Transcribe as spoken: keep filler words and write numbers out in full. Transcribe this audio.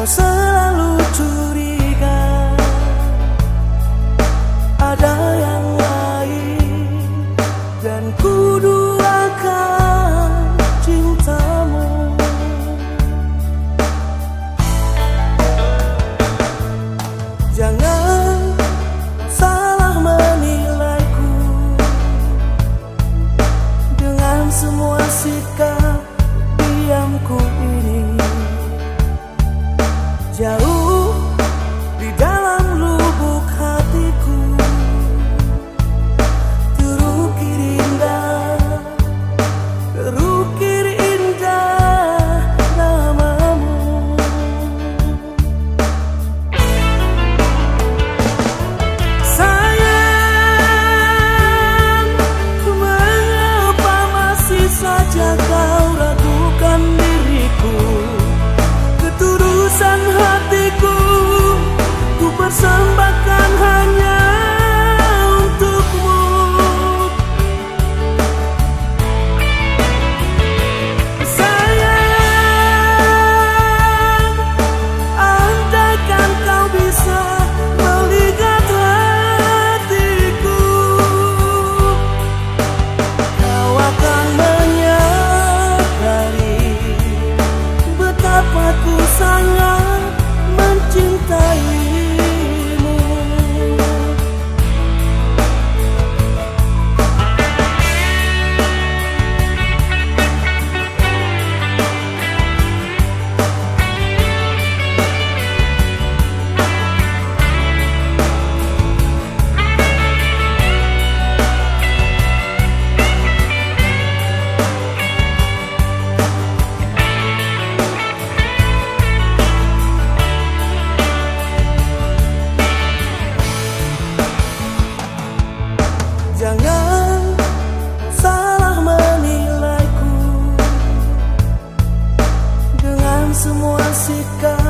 Kau selalu curiga ada yang lain, dan ku duakan cintamu. Jangan salah menilaiku dengan semua sikap diamku ini. Jauh di dalam lubuk hatiku terukir indah, terukir indah namamu. Sayang, mengapa masih saja kau ragukan diriku? Ketulusan hatiku ku persembahkan hanya untukmu. Sayang, andaikan kau bisa melihat hatiku, kau akan menyadari betapa ku sangat mencintaimu. Jangan salah menilaiku dengan semua sikap